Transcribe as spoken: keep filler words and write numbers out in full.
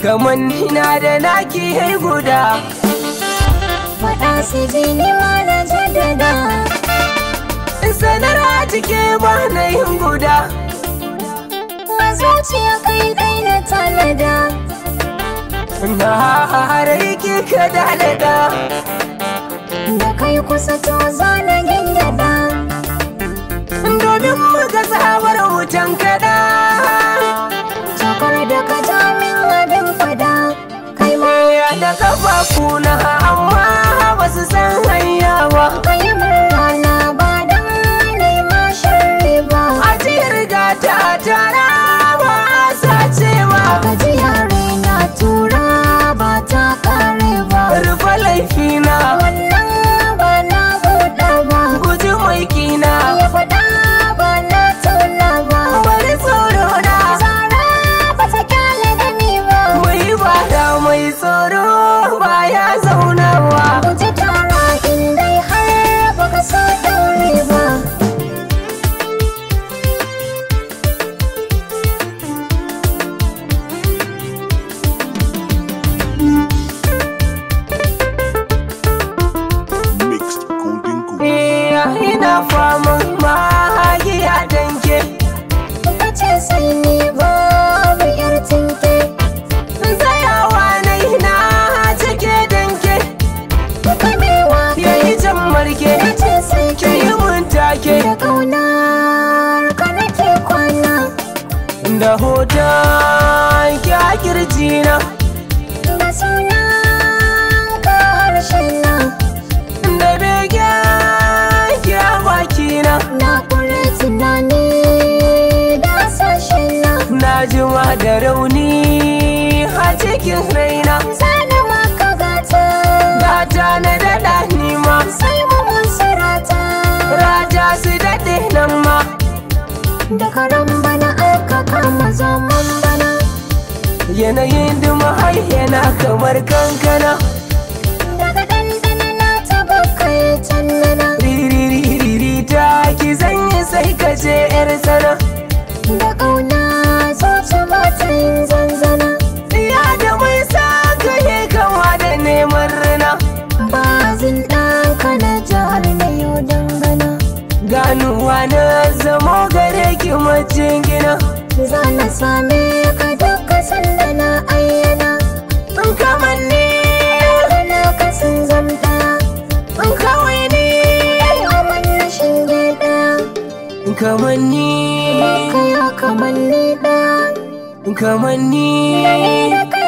kaman ina da naki hai guda. Faɗa su ji ni ma na jaddada, sanar a cike ba na yin guda. a zuciya kai dai na tanada, Na harai ki ka dalada, da kai kusa to zana gyangyaɗa. domin muka sabar wutan kada. Jakar da ka ja min abin fada, kai ma Ya da kafafuna amma ba su san hanya ba. ka yi murna ba don nema sharri ba. A cikin gata tara ba a sace ba. Gajiya raina tura ba ta kare ba, Rufe laifina wannan ba na buɗa ba. guji mai kina. Ya faɗa ba na tona ba, Bari tsoro na zara ba ta kyale da ni ba. mai bada mai tsoro ba ya zaunawa. Guji tara in dai har baka so daure ba. Mixed Golden Goose. Iya ina faman mahagi a danke. Ka ce sai ni babu yar tinke, Tsayawa na ina cike danke. kamewa Yayi jan marke ka ce sai ki ke. yi mun take. Da ƙaunar ka nake kwana, Da hoton ki a kirjina, da sunan ka harshe na. da begen ki a bakina. Na kure tunani da sashe na, Na jima da rauni a cikin raina. zana maka gata Gata na daɗa nima, sai mu mun sarata. raja su daɗe nan ma. Da karan bana aka kama zaman bana, Yanayin duma har yana kamar kankana. daga dandana na taba kai tannana. Ririri ta ki zanyi sai ka je yar sana. Da ƙauna zuci ba ta yin zanzana, Ya da mai sa ka yi kama da neman rina. ba zin ɗanka na jihar na yau dangana. Ganuwa na zamo gare ki macin gina. Za na same ka duka sanda na ayyana, In kamar ni, kana kasan zamta. in kawai ni, Aman na shinge ɗaya, in kamar ni, ka ya kamanni ɗaya. in kamar ni. Da ni da kai